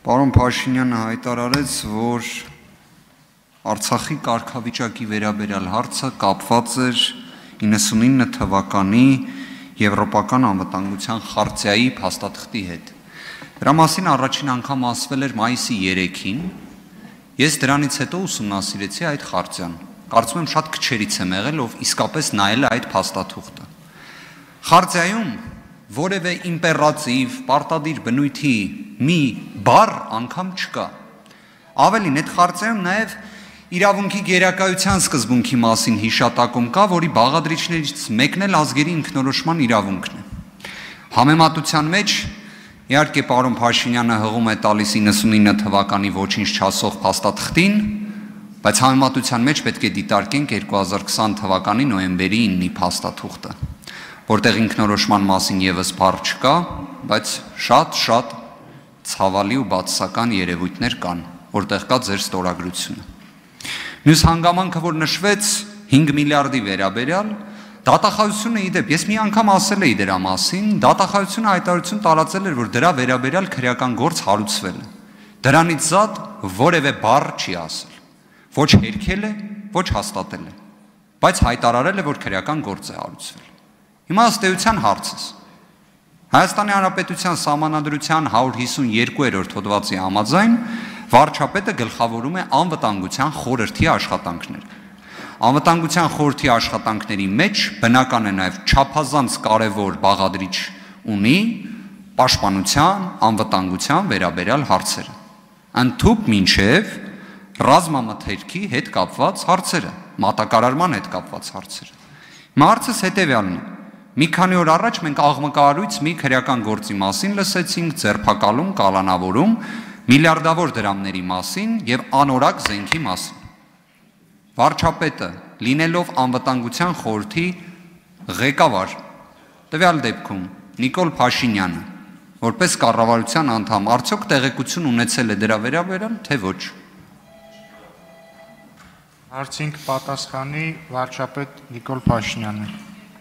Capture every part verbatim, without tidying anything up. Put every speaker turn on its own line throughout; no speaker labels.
Պարոն Փաշինյանը հայտարարեց, որ Արցախի կարգավիճակի վերաբերյալ հարցը կապված էր իննսունինը թվականի Եվրոպական անվտանգության խարտիայի փաստաթղթի հետ։ Դրա մասին առաջին անգամ ասվել էր մայիսի երեքին։ Ես դրանից հետո ուսումնասիրեցի այդ խարտիան։ Կարծում եմ շատ քչերից եմ եղել, ով իսկապես նայել է այդ փաստաթուղթը։ Խարտիայում որևէ իմպերատիվ, պարտադիր բնույթի մի բառ անգամ չկա։ Ավելին, այդ խարտիայում նաև իրավունքի գերակայության սկզբունքի մասին հիշատակում կա, որի բաղադրիչներից մեկն էլ ազգերի ինքնորոշման իրավունքն է։ Համեմատության մեջ, իհարկե, պարոն Փաշինյանը հղում է տալիս իննսունինը թվականի ոչինչ չասող փաստաթղթին, բայց համեմատության մեջ պետք է դիտարկենք երկու հազար քսան թվականի նոյեմբերի իննի փաստաթուղթը, որտեղ ինքնորոշման մասին եւս բառ չկա, բայց շատ-շատ ցավալի ու բացասական երևույթներ կան, որտեղ կա ձեր ստորագրությունը։ Մյուս հանգամանքը, որ նշվեց հինգ միլիարդի վերաբերյալ, դատախազությունը իդեպ, ես մի անգամ ասել էի դրա մասին, դատախազությունը հայտարարություն տարածել էր, որ դրա վերաբերյալ քրեական գործ հարուցվել է։ Դրանից զատ որևէ բառ չի ասել, ոչ հերքել է, ոչ հաստատել է, բայց հայտարարել է, որ քրեական գործ է հարուցվել։ Հիմա ըստ էության հարցս։ Հայաստանի Հանրապետության Սահմանադրության հարյուր հիսունյոթերորդ հոդվածի համաձայն վարչապետը գլխավորում է անվտանգության խորհրդի աշխատանքները։ Անվտանգության խորհրդի աշխատանքների մեջ բնական է նաև չափազանց կարևոր բաղադրիչ ունի պաշտպանության, անվտանգության վերաբերյալ հարցերը, ընդհուպ մինչև ռազմամթերքի հետ կապված հարցերը, մատակարարման հետ կապված հարցերը։ Հարցս հետևյալն է։ Մի քանի օր առաջ մենք աղմկահարույց մի քրեական գործի մասին լսեցինք, ձերբակալում, կալանավորում, միլիարդավոր դրամների մասին եւ անորակ զենքի մասին։ Վարչապետը, լինելով անվտանգության խորհրդի ղեկավար, տվյալ դեպքում Նիկոլ Փաշինյանը, որպես կառավարության անդամ, արդյոք տեղեկություն ունեցել է դրա վերաբերյալ, թե ոչ։
Հարցին կպատասխանի վարչապետ Նիկոլ Փաշինյանը։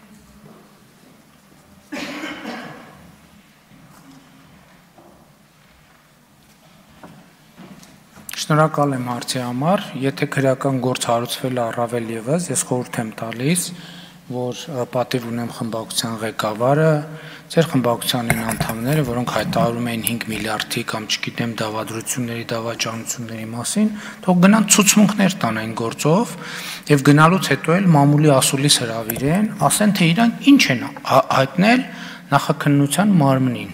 Շնորհակալ եմ հարցի համար, եթե քրեական գործ հարուցվել է առավել ևս, ես խորհուրդ եմ տալիս, որ պատիվ ունեմ խմբակցության ղեկավարը, ձեր խմբակցության են անդամները, որոնք հայտարարում էին հինգ միլիարդի կամ չգիտեմ դավադրությունների, դավաճանությունների մասին, թող գնան ցուցմունքներ տան այն գործով եւ գնալուց հետո էլ մամուլի ասուլիս հրավիրեն, ասեն թե իրանք ինչ են հայտնել նախաքննության մարմնին։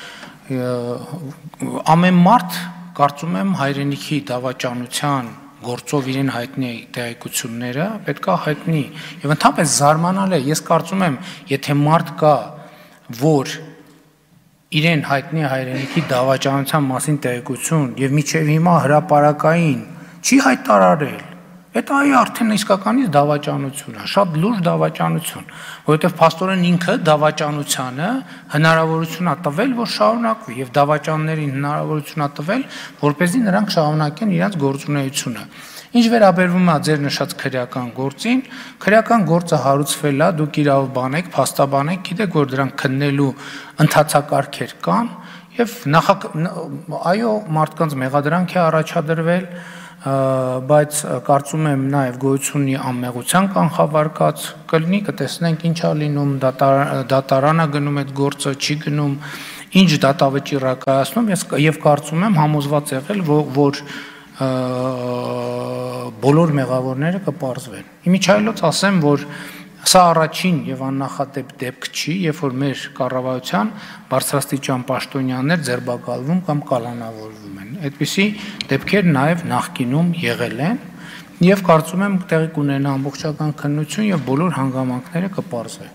Ամեն մարդ կարծում եմ հայրենիքի դավաճանության գործով իրեն հայտնի տեղեկությունները պետք է հայտնի եւ ընդհանրապես զարմանալ է, ես կարծում եմ, եթե մարդ կա, որ իրեն հայտնի հայրենիքի դավաճանության մասին տեղեկություն եւ միջև հիմա հրապարակային չի հայտարարել, այդ այ արդեն իսկականից դավաճանություն է, շատ լուրջ դավաճանություն, որովհետեւ փաստորեն ինքը դավաճանությանը հնարավորություն է տվել, որ շարունակվի եւ դավաճաններին հնարավորություն է տվել, որպեսզի նրանք շարունակեն իրենց գործունեությունը։ Ինչ վերաբերվում է ձեր նշած քրեական գործին, քրեական գործը հարուցվել է, դուք իրավ բանեք, փաստաբանեք, գիտեք, որ դրանք քննելու ընթացակարգեր կան եւ նախ այո, մարդկանց մեղադրանք է առաջադրվել, բայց կարծում եմ նաև գոյություն ունի անմեղության կանխավարկած, կլինի կտեսնենք ինչ է լինում, դատարան է գնում այդ գործը, չի գնում, ինչ դատավճիռ է կայացնում, եւ կարծում եմ համոզված եղել, որ բոլոր մեղավորները կպարզվեն։ Իմիջայլոց ասեմ, որ սա առաջին եւ աննախադեպ դեպք չի, երբ որ մեր կառավարության բարձրաստիճան պաշտոնյաներ ձերբակալվում կամ կալանավորվում են։ Այդպիսի դեպքեր նաեւ նախկինում եղել են եւ կարծում եմ տեղի կունենա ամբողջական քննություն եւ բոլոր հանգամանքները կպարզվեն։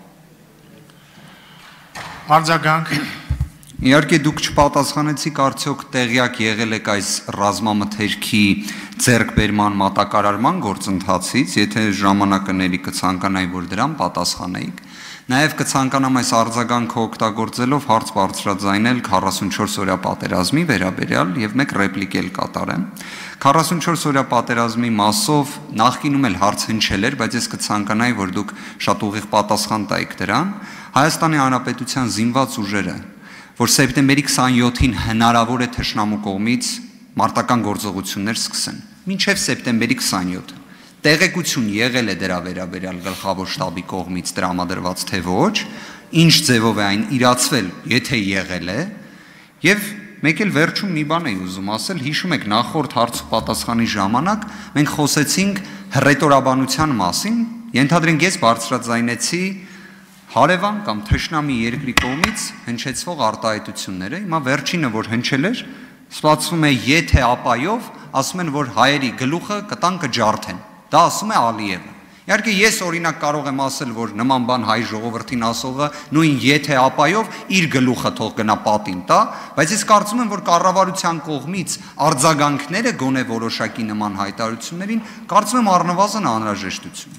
Արձագանք։
Իհարկե դուք չպատասխանեցիք, արդյոք տեղյակ եղել եք այս ռազմամթերքի ձեռքբերման մատակարարման գործընթացից, եթե ժամանակների կցանկանայի, որ դրան պատասխանեիք։ Նաև կցանկանամ այս արձագանքը օգտագործելով հարց բարձրաձայնել քառասունչորս օրյա պատերազմի վերաբերյալ եւ մեկ ռեպլիկ էլ կատարեմ։ քառասունչորս օրյա պատերազմի մասով նախկինում էլ հարց հնչել էր, բայց ես կցանկանայի, որ դուք շատ ուղիղ պատասխան տայիք դրան։ Հայաստանի Հանրապետության զինված ուժերը որ սեպտեմբերի քսաներկուին հնարավոր է թշնամու կողմից մարտական գործողություններ սկսեն։ Մինչև սեպտեմբերի քսաներկու տեղեկություն եղել է դրա վերաբերյալ գլխավոր շտաբի կողմից տրամադրված թե ոչ, ինչ ձևով է այն իրացվել, եթե եղել է, եւ մեկ էլ վերջում մի բան էի ուզում ասել, հիշում եք նախորդ հարց ու պատասխանի ժամանակ մենք խոսեցինք հռետորաբանության մասին, ենթադրենք ես բարձրաձայնեցի հարևան կամ թշնամի երկրի կողմից հնչեցվող արտահայտությունները, հիմա վերջինը որ հնչել էր, սպասվում է եթե ապայով, ասում են որ հայերի գլուխը կտան կջարդեն։ Դա ասում է Ալիևը։ Իհարկե ես օրինակ կարող եմ ասել, որ նման բան հայ ժողովրդին ասողը նույն եթե ապայով իր գլուխը թող գնա պատին տա, բայց ես կարծում եմ, որ կառավարության կողմից արձագանքները գոնե որոշակի նման հայտարարություններին կարծում եմ առնվազն անհրաժեշտություն։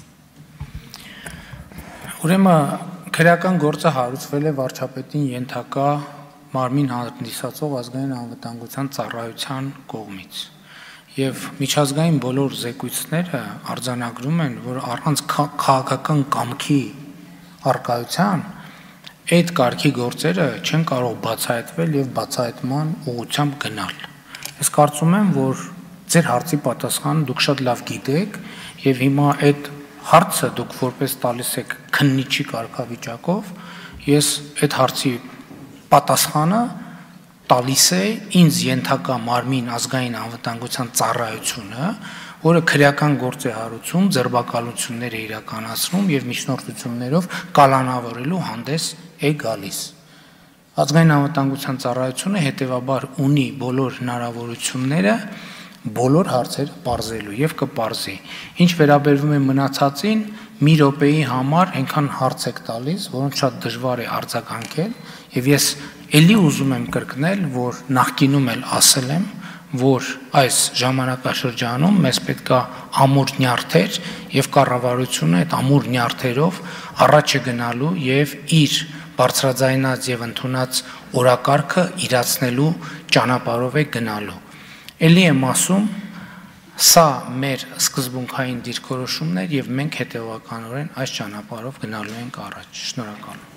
Ուրեմն քրեական գործը հարուցվել է վարչապետին ենթակա մարմին հանդիսացող ազգային անվտանգության ծառայության կողմից։ Եվ միջազգային բոլոր զեկույցները արձանագրում են, որ առանց քաղաքական կամքի առկայության այդ կարգի գործերը չեն կարող բացահայտվել եւ բացահայտման ուղղությամբ գնալ։ Ես կարծում եմ, որ ձեր հարցի պատասխանը դուք շատ լավ գիտեք եւ հիմա այդ հարցը դուք որպես տալիս եք քննիչի կարգավիճակով, ես այդ հարցի պատասխանը տալիս է ինձ ենթակա մարմին ազգային անվտանգության ծառայությունը, որը քրեական գործ է հարուցում, ձերբակալություններ է իրականացնում եւ միջնորդություններով կալանավորելու հանդես է գալիս։ Ազգային անվտանգության ծառայությունը հետեւաբար ունի բոլոր հնարավորությունները բոլոր հարցերը պարզելու եւ կպարզի։ Ինչ վերաբերվում է մնացածին, մի րոպեի համար այնքան հարց եք տալիս, որոնց շատ դժվար է արձագանքել, եւ ես ելի ուզում եմ կրկնել, որ նախկինում էլ ասել եմ, որ այս ժամանակաշրջանում մեզ պետք է ամուր նյարդեր եւ կառավարությունը այդ ամուր նյարդերով առաջ է գնալու եւ իր բարձրաձայնած եւ ընդունած օրակարգը իրացնելու ճանապարհով է գնալու։ Էլի եմ ասում, սա մեր սկզբունքային դիրքորոշումն է եւ մենք հետեւականորեն այս ճանապարհով գնալու ենք առաջ։ Շնորհակալ եմ։